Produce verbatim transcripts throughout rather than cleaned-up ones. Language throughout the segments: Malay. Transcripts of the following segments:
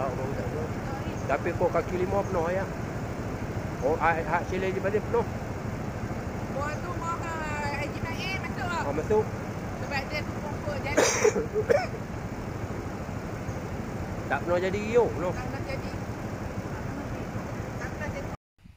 tau bang tak tu. Tapi kok kaki lima penuh ya. Oh, hak sila je balik penuh. Buat tu mau Haji Naim masuk ah. Oh, masuk. Sebab dia tu pokok jalan. Tak pernah jadi yo, no. Tak nak jadi. Tak nak jadi.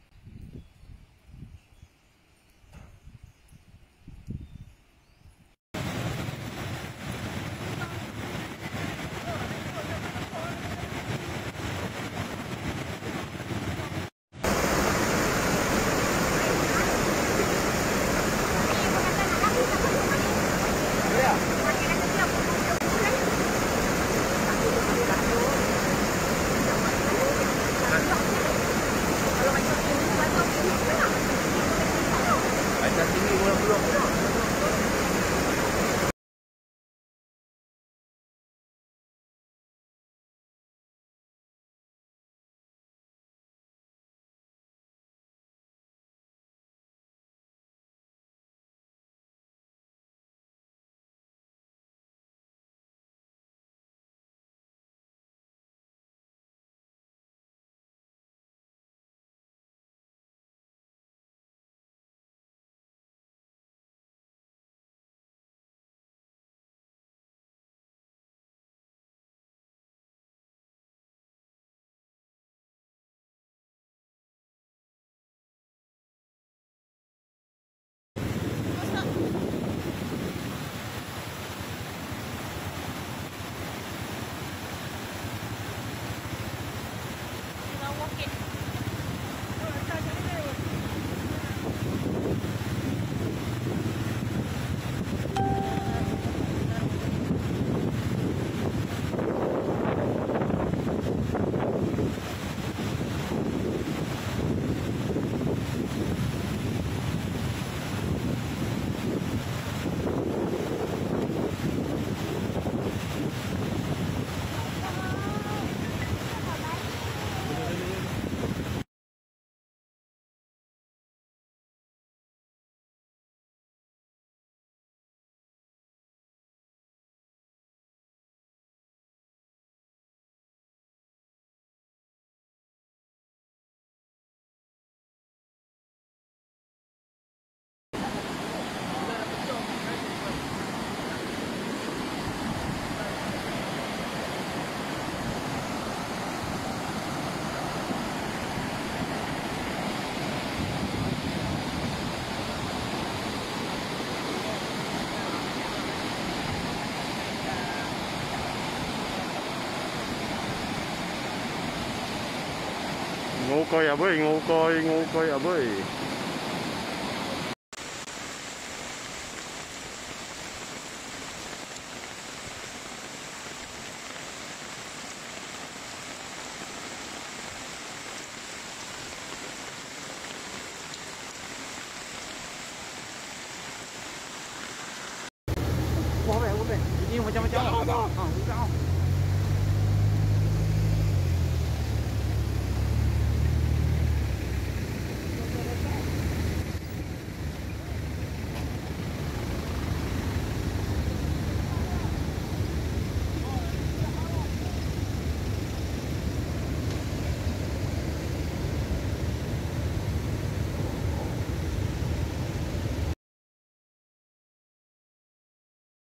Macam tinggi pulang-pulang. Ngủ coi à bơi, ngủ coi, ngủ coi à bơi. Bố mẹ, bố mẹ, ini macam-macam.